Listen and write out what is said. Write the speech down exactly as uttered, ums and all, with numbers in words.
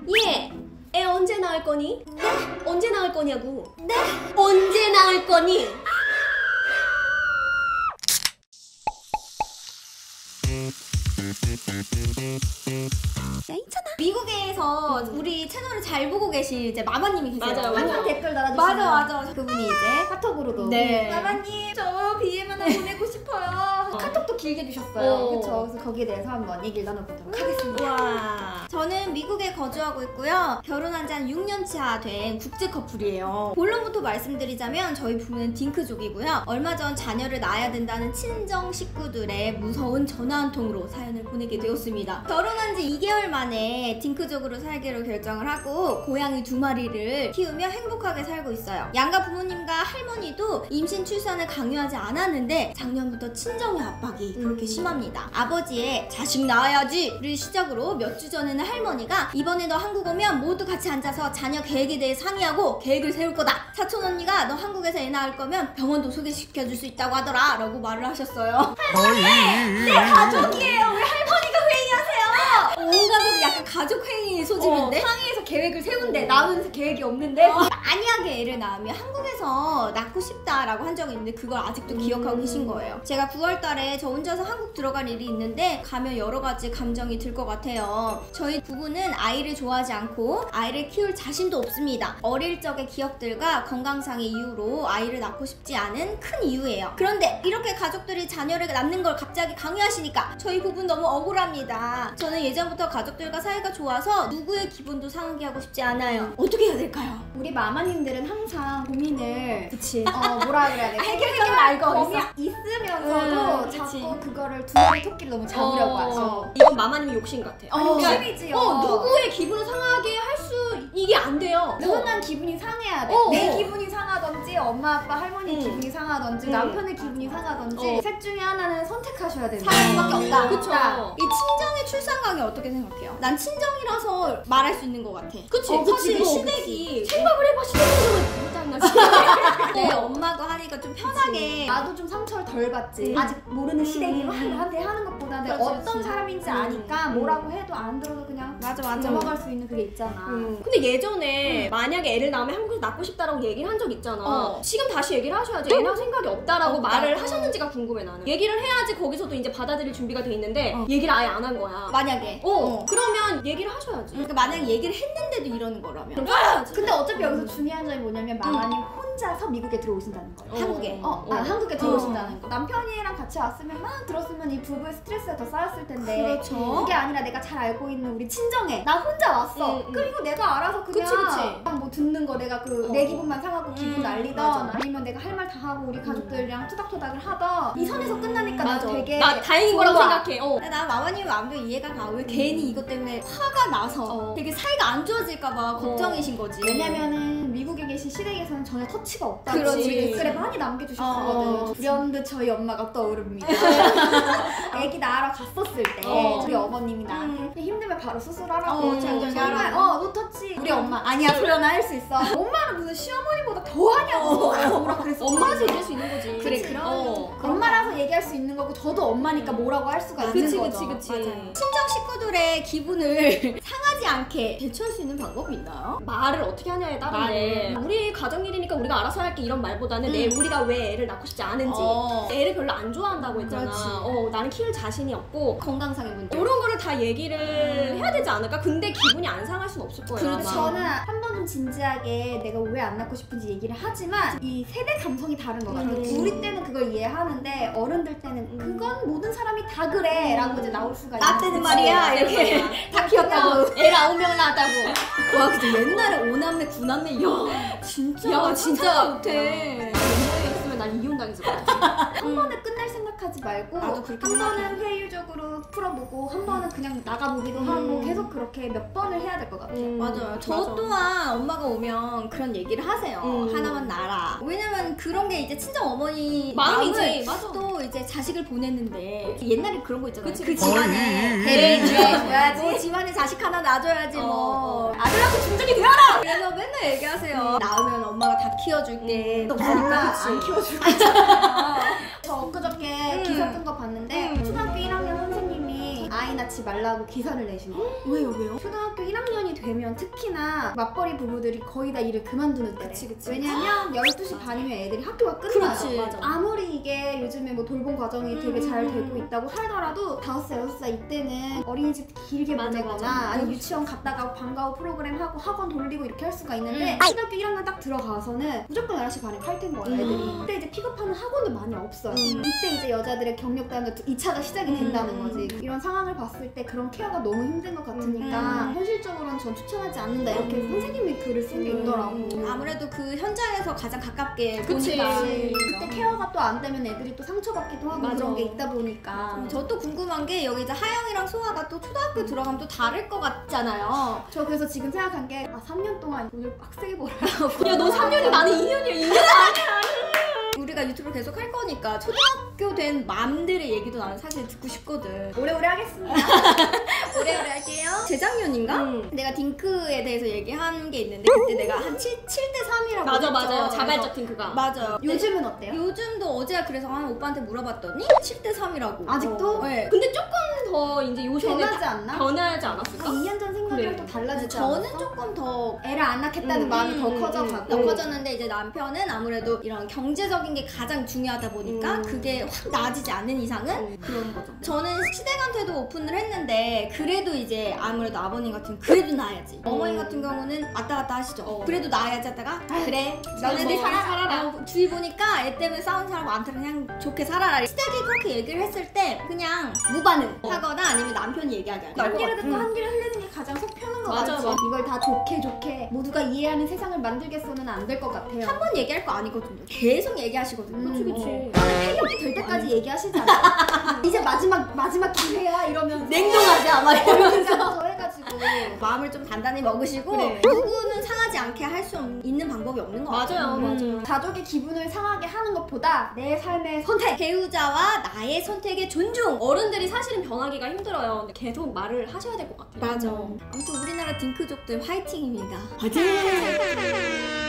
예! 애 언제 낳을 거니? 네? 언제 낳을 거냐고? 네? 언제 낳을 거니? 야, 있잖아. 미국에서 우리 채널을 잘 보고 계신 이제 마마님이 계세요. 맞아요. 항상 댓글 달아주시는. 맞아, 맞아. 그분이 이제 카톡으로도 네. 마마님 저 비엠 하나 보내고 싶어요. 카톡도 길게 주셨어요. 어. 그쵸? 그래서 거기에 대해서 한번 얘기를 나눠보도록 하겠습니다. 와. 저는 미국에 거주하고 있고요. 결혼한 지 한 육 년 차 된 국제 커플이에요. 본론부터 말씀드리자면 저희 부부는 딩크족이고요. 얼마 전 자녀를 낳아야 된다는 친정 식구들의 무서운 전화 한 통으로 사연을 보내게 되었습니다. 결혼한 지 이 개월 만에 딩크족으로 살기로 결정을 하고 고양이 두 마리를 키우며 행복하게 살고 있어요. 양가 부모님과 할머니도 임신 출산을 강요하지 않았는데 작년부터 친정의 압박이 그렇게 심합니다. 아버지의 자식 낳아야지를 시작으로 몇 주 전에는 할머니가 이번에 너 한국 오면 모두 같이 앉아서 자녀 계획에 대해 상의하고 계획을 세울 거다. 사촌 언니가 너 한국에서 애 낳을 거면 병원도 소개시켜줄 수 있다고 하더라 라고 말을 하셨어요. 할머니! 내 가족이에요. 왜 할머니가 회의하세요? 온 가족이 약간 가족 회의 소집인데? 어, 상의해서 계획을 세운대. 낳은 계획이 없는데? 어. 만약에 애를 낳으면 한국에서 낳고 싶다라고 한 적이 있는데 그걸 아직도 음. 기억하고 계신 거예요. 제가 구월 달에 저 혼자서 한국 들어갈 일이 있는데 가면 여러 가지 감정이 들 것 같아요. 저희 부부는 아이를 좋아하지 않고 아이를 키울 자신도 없습니다. 어릴 적의 기억들과 건강상의 이유로 아이를 낳고 싶지 않은 큰 이유예요. 그런데 이렇게 가족들이 자녀를 낳는 걸 갑자기 강요하시니까 저희 부부는 너무 억울합니다. 저는 예전부터 가족들과 사이가 좋아서 누구의 기분도 상하게 하고 싶지 않아요. 어떻게 해야 될까요? 우리 마마님들은 항상 고민을 그치. 어 뭐라 그래야 돼? 해결점을 알고 있어. 있으면서도 음, 자꾸 그거를 두 마리 토끼를 너무 잡으려고 어. 하죠. 이건 마마님의 욕심 같아. 어. 욕심이지요. 어, 누구의 기분을 상하게 할 수 이게 안 돼요. 누군가는 기분이 상해야 돼. 어. 내 기분이 상하던지 엄마 아빠 할머니 음. 기분이 상하던지 음. 남편의 기분이 상하던지 어. 셋 중에 하나는 선택하셔야 된다. 사랑밖에 없다. 그쵸. 이 친정의 출산강의 어떻게 생각해요? 난 친정이라서 말할 수 있는 것 같아. 그치? 어, 사실 그치. 시댁이 생각을 해봐. 시댁이 짜증나지. 내 엄마가 하니까 좀 편하게. 나도 좀 상처를 덜 받지. 음. 아직 모르는 시댁이 음. 막 나한테 하는 것보다 내가 그렇지, 어떤 그렇지. 사람인지 음. 아니까 음. 뭐라고 해도 안 들어도 그냥 맞아, 맞아. 넘어갈 수 있는 그게 있잖아. 음. 근데 예전에 만약에 애를 낳으면 한국에서 낳고 싶다라고 얘기를 한 적 있잖아. 어. 지금 다시 얘기를 하셔야지. 애 낳을 생각이 없다라고 없다. 말을 어. 하셨는지가 궁금해 나는. 얘기를 해야지 거기서도 이제 받아들일 준비가 돼 있는데 어. 얘기를 아예 안 한 거야. 만약에. 어, 어. 그러면 얘기를 하셔야지. 그러니까 만약에 얘기를 했는데도 이러는 거라면. 그럼 써야지. 근데 어차피 여기서 중요한 점이 뭐냐면 마마님 혼자서 미국에 들어오신다는 거예요. 어. 한국에. 어, 어. 아, 한국에 들어오신다는 거. 남편이랑 같이 왔으면 막 들었으면 이 부부의 스트레스가 더 쌓였을 텐데 그렇죠. 그게 아니라 내가 잘 알고 있는 우리 친정에 나 혼자 왔어. 음, 음. 그럼 이거 내가 알아서 그냥 그치, 그치. 그냥 뭐 듣는 거 내가 그 내 어. 기분만 상하고 기분 음, 날리던 맞아. 아니면 내가 할 말 다 하고 우리 가족들이랑 투닥투닥을 하던 이 선에서 끝나니까 나 맞아. 되게 나 다행인 거라고 좋아. 생각해. 어. 나 마마님 마음도 이해가 가. 왜 괜히 이것 때문에 화가 나서 어. 되게 사이가 안 좋아질까봐 걱정이신 거지. 왜냐면은 미국에 계신 시댁에서는 전혀 터치가 없다고 그렇지. 우리 댓글에 많이 남겨주셨거든. 어. 불현듯 저희 엄마가 떠오릅니다. 애기 낳으러 갔었을 때 어. 우리 어머님이 나한테 힘들면 바로 수술하라고 어, 정말 하라고. 어 노터치 우리 엄마 아니야 소연아 할 수 있어. 엄마는 무슨 시어머니보다 더 하냐고 뭐라 그랬어. 엄마한테 얘기할 수 있는 거지. 그래, 그럼. 어. 엄마라서 얘기할 수 있는 거고 저도 엄마니까 뭐라고 할 수가 있는 그치, 거죠. 그치, 그치. 맞아요. 친정 식구들의 기분을 상하지 않게 대처할 수 있는 방법이 있나요? 말을 어떻게 하냐에 따른데 말을. 우리 가정일이니까 우리가 알아서 할게 이런 말보다는 음. 내 우리가 왜 애를 낳고 싶지 않은지 어. 애를 별로 안 좋아한다고 했잖아. 그렇지. 어, 나는 키울 자신이 없고 건강상의 문제. 이런 거를 다 얘기를 해야 되지 않을까? 근데 기분이 안 상할 순 없을 거야. 그렇죠. 아마. 저는 한 번은 진지하게 내가 왜 안 낳고 싶은지 얘기를 하지만 이 세대 감성이 다른 것 같아요. 음. 우리 때는 그걸 이해하는데 어른들 때는 음. 그건 모든 사람이 다 그래 라고 이제 나올 수가 있는 나 때는 거지. 말이야 네, 이렇게 맞아. 다 키웠다고. 애를 아홉 명을 낳았다고. 와 근데 옛날에 오남매 구남매 야 진짜 야, 진짜 진짜 못해. 옛날이었으면 난 이혼 당했을 것 같아. 한 번에 끝낼 생각하지 말고 나도 그렇게 한 생각해. 번은 회유적으로 풀어보고 한 번은 그냥 나가보기도 하고 계속 그렇게 몇 번을 해야 될 것 같아요. 음, 맞아요. 저 맞아. 또한 엄마가 오면 그런 얘기를 하세요. 음. 하나만 낳아라. 왜냐면 그런 게 이제 친정 어머니 마음이지. 마음을 맞아. 또 이제 자식을 보냈는데 옛날에 그런 거 있잖아요. 그치, 그 그치. 집안에 대를 대를 줘야지. 뭐 집안에 자식 하나 낳아줘야지 어, 뭐 어. 아들하고 중정이 되어라. 그래서 맨날 얘기하세요. 낳으면 엄마가 다 키워줄게. 음. 없으니까 그치. 안 키워주고 있잖아요. 저 엊그저께 음. 기사 뜬 거 봤는데 음. 초등학교 일 학년 선생님이 아이 낳 낳지 말라고 기사를 내신 거예요. 왜요 왜요? 초등학교 일 학년이 되면 특히나 맞벌이 부부들이 거의 다 일을 그만두는 때래. 그치, 그치. 왜냐면 열두 시 반이면 애들이 학교가 끝나요. 그렇지. 맞아. 아무리 이게 요즘에 뭐 돌봄 과정이 음, 되게 잘 음, 되고 음. 있다고 하더라도 다섯 살, 여섯 살 이때는 어린이집 길게 맞아, 보내거나 맞아. 아니면 유치원 갔다가 방과 후 프로그램 하고 학원 돌리고 이렇게 할 수가 있는데 음. 초등학교 일 학년 딱 들어가서는 무조건 열한 시 반에 칼퇴인 거예요, 애들이. 음. 그때 이제 픽업하는 학원도 많이 없어요. 음. 이때 이제 여자들의 경력단도 이 차가 시작이 된다는 음. 거지. 이런 상황을 봤을 때 그런 케어가 너무 힘든 것 같으니까 음. 현실적으로는 전 추천하지 않는다 이렇게 음. 선생님이 글을 쓴 게 음. 있더라고. 아무래도 그 현장에서 가장 가깝게 그치. 보니까. 그치. 그때 케어가 또 안 되면 애들이 또 상처받기도 하고 맞아. 그런 게 있다 보니까 저 또 궁금한 게 여기 이제 하영이랑 소아가 또 초등학교 들어가면 또 다를 것 같잖아요. 저 그래서 지금 생각한 게 아 삼 년 동안 돈을 빡세게 벌어야 야 너 삼 년이 나는 이 년이야 이 년. 우리가 유튜브를 계속 할 거니까 초등학교 된 맘들의 얘기도 나는 사실 듣고 싶거든. 오래오래 하겠습니다. 오래오래 할게요. 재작년인가? 음. 내가 딩크에 대해서 얘기한 게 있는데 그때 내가 한 칠 대 삼이라고 맞아 했죠. 맞아요. 그래서- 자발적 딩크가. 맞아요. 요즘은 어때요? 요즘도 어제야 그래서 한 오빠한테 물어봤더니 칠 대 삼이라고. 아직도? 네. 근데 조금 더 이제 요새는 변하지 않나? 변하지 않았을까? 한 이 년 전 생각이랑 그래. 또 달라지지 저는 않았어? 조금 더 애를 안 낳겠다는 음, 마음이 더 음, 커져가고 더 커졌는데 이제 남편은 아무래도 이런 경제적인 게 가장 중요하다 보니까 음. 그게 확 나아지지 않는 이상은 음. 그런 거죠. 저는 시댁한테도 오픈을 했는데 그래도 이제 아무래도 아버님 같은 그래도 나아야지. 어머니 같은 경우는 왔다 갔다 하시죠. 어. 그래도 나아야지 하다가 그래 너네들이 뭐, 살아라. 살아라. 어, 주위 보니까 애 때문에 싸운 사람 많더라. 그냥 좋게 살아라. 시댁이 그렇게 얘기를 했을 때 그냥 무반응 어. 하거나 아니면 남편이 얘기하게 하죠. 한 귀를 듣고 음. 한 귀를 흘리는 게 가장 속 편한 것 맞아, 같지. 맞아. 이걸 다 좋게 좋게 모두가 이해하는 세상을 만들겠어는 안 될 것 같아요. 한 번 얘기할 거 아니거든요. 계속 얘기하시거든요. 음, 그치 그치. 폐력이 될 때까지 얘기하시잖아. 이제 마지막 마지막 기회야 이러면서 냉정하자 막 이러면서 더 해가지고 마음을 좀 단단히 먹으시고 그래. 누구는 상하지 않게 할 수 있는 방법이 없는 것 같아요. 맞아요 맞아요. 가족의 기분을 상하게 하는 것보다 내 삶의 선택. 배우자와 나의 선택의 존중. 어른들이 사실은 변하기가 힘들어요. 근데 계속 말을 하셔야 될 것 같아요. 맞아. 아무튼 우리나라 딩크족들 화이팅입니다. 화이팅!